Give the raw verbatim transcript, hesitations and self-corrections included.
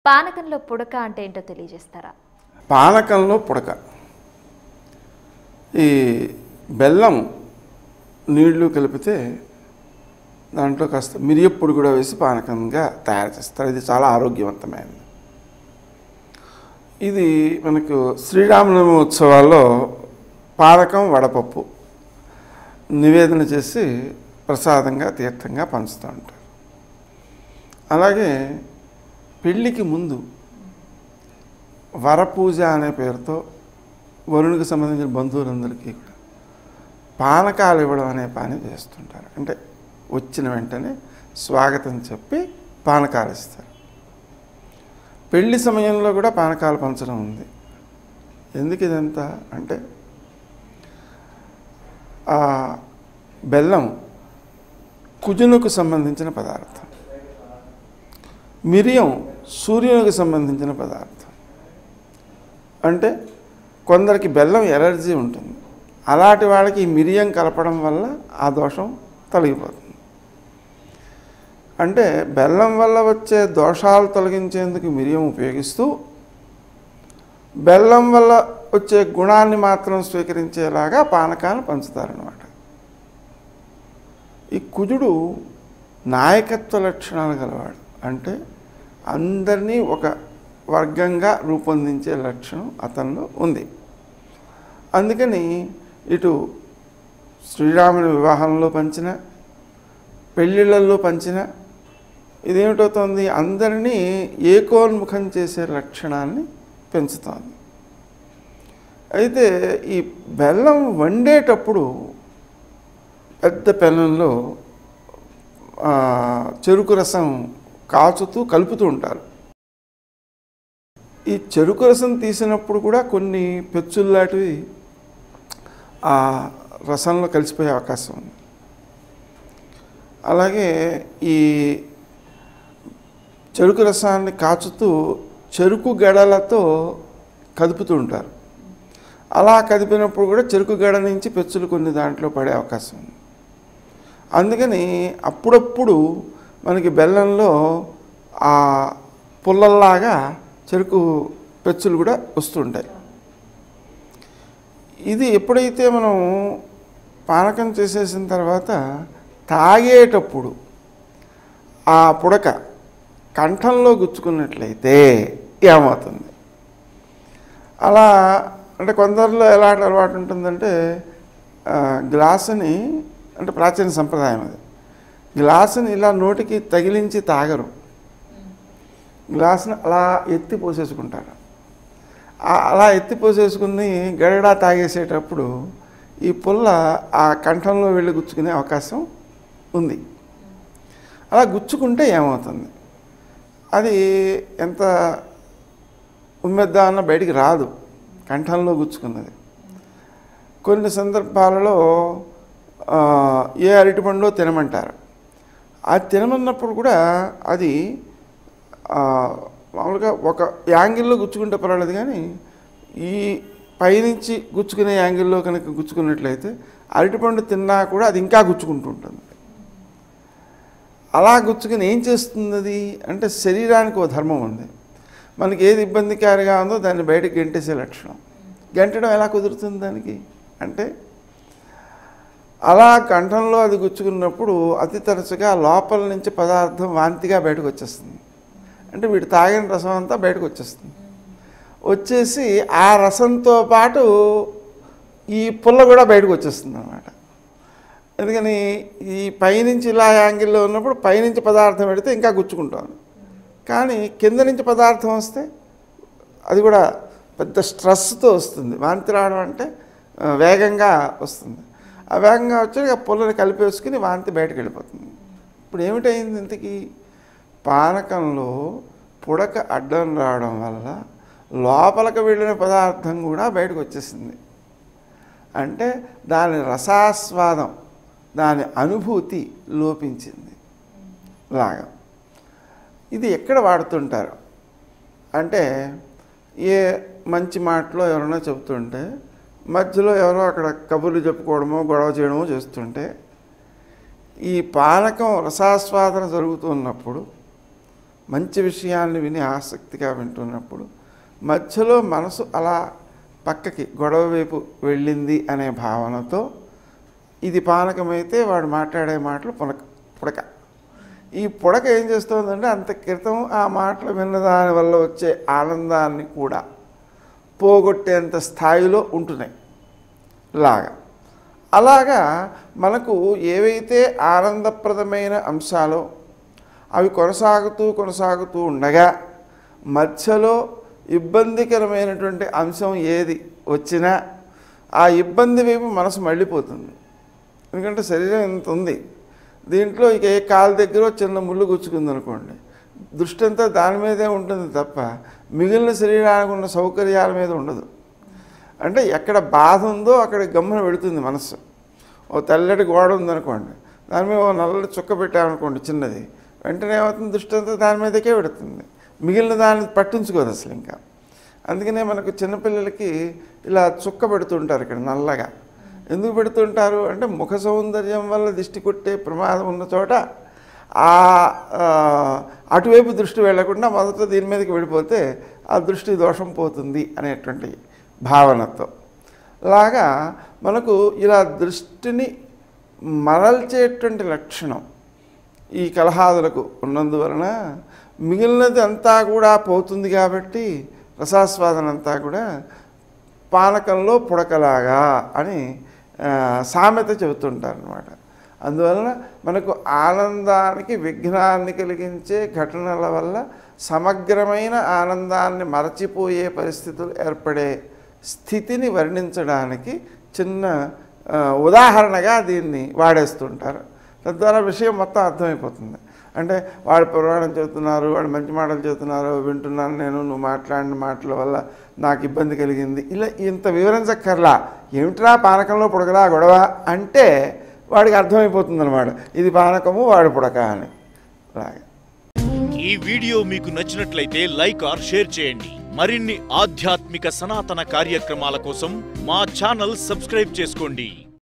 పానకంలో పుడక అంటే ఏంటో తెలియజేస్తారా? పానకంలో పుడక ఈ బెల్లం నీళ్లు కలిపితే దాంట్లో కాస్త మిరియప్పొడి కూడా వేసి పానకంగా తయారు చేస్తారు. ఇది చాలా ఆరోగ్యవంతమైనది. ఇది మనకు శ్రీరామనవమి ఉత్సవాల్లో పానకం వడపప్పు నివేదన చేసి ప్రసాదంగా తీర్థంగా పంచుతూ ఉంటారు. అలాగే పెళ్ళికి ముందు వరపూజ అనే పేరుతో వరుణునికి సంబంధించిన బంధువులందరికీ కూడా పానకాలు ఇవ్వడం అనే పని చేస్తుంటారు. అంటే వచ్చిన వెంటనే స్వాగతం చెప్పి పానకాలు ఇస్తారు. పెళ్లి సమయంలో కూడా పానకాలు పంచడం ఉంది. ఎందుకు ఇదంతా అంటే ఆ బెల్లం కుజునకు సంబంధించిన పదార్థం, మిరియం సూర్యునికి సంబంధించిన పదార్థం. అంటే కొందరికి బెల్లం ఎలర్జీ ఉంటుంది. అలాంటి వాళ్ళకి ఈ మిరియం కలపడం వల్ల ఆ దోషం తొలగిపోతుంది. అంటే బెల్లం వల్ల వచ్చే దోషాలు తొలగించేందుకు మిరియం ఉపయోగిస్తూ బెల్లం వల్ల వచ్చే గుణాన్ని మాత్రం స్వీకరించేలాగా పానకాన్ని పంచుతారన్నమాట. ఈ కుజుడు నాయకత్వ లక్షణాలు గలవాడు. అంటే అందరినీ ఒక వర్గంగా రూపొందించే లక్షణం అతనిలో ఉంది. అందుకని ఇటు శ్రీరాముని వివాహంలో పంచిన, పెళ్ళిళ్ళల్లో పంచిన ఇదేమిటవుతుంది, అందరినీ ఏకోన్ముఖం చేసే లక్షణాన్ని పెంచుతోంది. అయితే ఈ బెల్లం వండేటప్పుడు పెద్ద పెనంలో చెరుకు రసం కాచుతూ కలుపుతూ ఉంటారు. ఈ చెరుకు రసం తీసినప్పుడు కూడా కొన్ని పెచ్చుల్లాంటివి ఆ రసంలో కలిసిపోయే అవకాశం ఉంది. అలాగే ఈ చెరుకు రసాన్ని కాచుతూ చెరుకు గడలతో కదుపుతూ ఉంటారు. అలా కదిపినప్పుడు కూడా చెరుకు గడ నుంచి పెచ్చులు కొన్ని దాంట్లో పడే అవకాశం ఉంది. అందుకని అప్పుడప్పుడు మనకి బెల్లంలో ఆ పుల్లల్లాగా చెరుకు పెచ్చులు కూడా వస్తుంటాయి. ఇది ఎప్పుడైతే మనం పానకం చేసేసిన తర్వాత తాగేటప్పుడు ఆ పుడక కంఠంలో గుచ్చుకున్నట్లయితే ఏమవుతుంది? అలా అంటే కొందరిలో ఎలాంటి అలవాటు ఉంటుందంటే గ్లాసుని, అంటే ప్రాచీన సంప్రదాయం అది, గ్లాసుని ఇలా నోటికి తగిలించి తాగరు. గ్లాసుని అలా ఎత్తి పోసేసుకుంటారు. అలా ఎత్తి పోసేసుకుని గడగడా తాగేసేటప్పుడు ఈ పుల్ల ఆ కంఠంలో వెళ్ళి గుచ్చుకునే అవకాశం ఉంది. అలా గుచ్చుకుంటే ఏమవుతుంది? అది ఎంత ఉమ్మెద్దా అన్న బయటికి రాదు, కంఠంలో గుచ్చుకున్నది. కొన్ని సందర్భాలలో ఏ అరటిపండో తినమంటారు. అది తినమన్నప్పుడు కూడా అది మామూలుగా ఒక యాంగిల్లో గుచ్చుకుంటే పర్వాలేదు, కానీ ఈ పైనుంచి గుచ్చుకునే యాంగిల్లో కనుక గుచ్చుకున్నట్లయితే అరటిపండు తిన్నా కూడా అది ఇంకా గుచ్చుకుంటూ ఉంటుంది. అలా గుచ్చుకుని ఏం చేస్తుంది అది అంటే శరీరానికి ఒక ధర్మం ఉంది. మనకి ఏది ఇబ్బందికారిగా ఉందో దాన్ని బయటకు గెంటేసే లక్షణం. గెంటడం ఎలా కుదురుతుంది దానికి అంటే అలా కంఠంలో అది గుచ్చుకున్నప్పుడు అతి తరచుగా లోపల నుంచి పదార్థం వాంతిగా బయటకు వచ్చేస్తుంది. అంటే వీడు తాగిన రసం అంతా బయటకు వచ్చేస్తుంది. వచ్చేసి ఆ రసంతో పాటు ఈ పుల్ల కూడా బయటకు వచ్చేస్తుంది అన్నమాట. ఎందుకని ఈ పైనుంచి ఇలా యాంగిల్లో ఉన్నప్పుడు పైనుంచి పదార్థం పెడితే ఇంకా గుచ్చుకుంటాను, కానీ కింద నుంచి పదార్థం వస్తే అది కూడా పెద్ద స్ట్రెస్తో వస్తుంది. వాంతి రావడం అంటే వేగంగా వస్తుంది. ఆ వేగంగా వచ్చి ఆ పుల్లని కలిపేసుకుని వాంతి బయటకు వెళ్ళిపోతుంది. ఇప్పుడు ఏమిటైంది ఇంతకీ? పానకంలో పుడక అడ్డం రావడం వల్ల లోపలికి వెళ్ళిన పదార్థం కూడా బయటకు వచ్చేసింది. అంటే దాని రసాస్వాదం, దాని అనుభూతి లోపించింది లాగా. ఇది ఎక్కడ వాడుతుంటారు అంటే ఏ మంచి మాటలో ఎవరైనా చెబుతుంటే మధ్యలో ఎవరో అక్కడ కబుర్లు చెప్పుకోవడమో గొడవ చేయడమో చేస్తుంటే ఈ పానకం రసాస్వాదన జరుగుతున్నప్పుడు మంచి విషయాన్ని విని ఆసక్తిగా వింటున్నప్పుడు మధ్యలో మనసు అలా పక్కకి గొడవ వైపు వెళ్ళింది అనే భావనతో ఇది పానకమైతే వాడు మాట్లాడే మాటలు పునక పుడక. ఈ పుడక ఏం చేస్తుందంటే అంత క్రితం ఆ మాటలు విన్నదాని వల్ల వచ్చే ఆనందాన్ని కూడా పోగొట్టేంత స్థాయిలో ఉంటున్నాయి లాగా. అలాగా మనకు ఏవైతే ఆనందప్రదమైన అంశాలో అవి కొనసాగుతూ కొనసాగుతూ ఉండగా మధ్యలో ఇబ్బందికరమైనటువంటి అంశం ఏది వచ్చినా ఆ ఇబ్బంది వైపు మనసు మళ్ళీపోతుంది. ఎందుకంటే శరీరం ఇంత ఉంది, దీంట్లో ఇక ఏ కాలు దగ్గర చిన్న ముళ్ళు గుచ్చుకుందనుకోండి, దృష్టి అంతా దాని మీదే ఉంటుంది తప్ప మిగిలిన శరీరానికి ఉన్న సౌకర్యాల మీద ఉండదు. అంటే ఎక్కడ బాధ ఉందో అక్కడ గమ్మున వెళుతుంది మనస్సు. ఓ తెల్లటి గోడ ఉందనుకోండి, దాని మీద ఓ నల్లటి చుక్క పెట్టామనుకోండి చిన్నది, వెంటనే ఏమవుతుంది, దృష్టి అంతా దాని మీదకే పెడుతుంది, మిగిలిన దాన్ని పట్టించుకోదు అసలు ఇంకా. అందుకనే మనకు చిన్నపిల్లలకి ఇలా చుక్క పెడుతుంటారు ఇక్కడ నల్లగా. ఎందుకు పెడుతుంటారు అంటే ముఖ సౌందర్యం వల్ల దిష్టి కొట్టే ప్రమాదం ఉన్న చోట ఆ అటువైపు దృష్టి వెళ్లకుండా మొదట దీని మీదకి వెళ్ళిపోతే ఆ దృష్టి దోషం పోతుంది అనేటువంటి భావనతో లాగా మనకు ఇలా దృష్టిని మరల్చేటువంటి లక్షణం ఈ కలహాదులకు ఉన్నందువలన మిగిలినది అంతా కూడా పోతుంది. కాబట్టి రసాస్వాదన అంతా కూడా పానకంలో పుడకలాగా అని సామెత చెబుతుంటారనమాట. అందువలన మనకు ఆనందానికి విఘ్నాన్ని కలిగించే ఘటనల వల్ల సమగ్రమైన ఆనందాన్ని మరచిపోయే పరిస్థితులు ఏర్పడే స్థితిని వర్ణించడానికి చిన్న ఉదాహరణగా దీన్ని వాడేస్తుంటారు. తద్వారా విషయం మొత్తం అర్థమైపోతుంది. అంటే వాడు పురాణం చెబుతున్నారు, వాడు మంచి మాటలు చెబుతున్నారు, వింటున్నాను నేను, నువ్వు మాట్లాడిన మాటల వల్ల నాకు ఇబ్బంది కలిగింది, ఇలా ఇంత వివరించక్కర్లా, ఏమిట్రా పానకంలో పుడకలా గొడవ అంటే వాడికి అర్థమైపోతుంది అనమాట, ఇది పానకము వాడు పుడక అని. అలాగే ఈ వీడియో మీకు నచ్చినట్లయితే లైక్ ఆర్ షేర్ చేయండి. మరిన్ని ఆధ్యాత్మిక సనాతన కార్యక్రమాల కోసం మా ఛానల్ సబ్స్క్రైబ్ చేసుకోండి.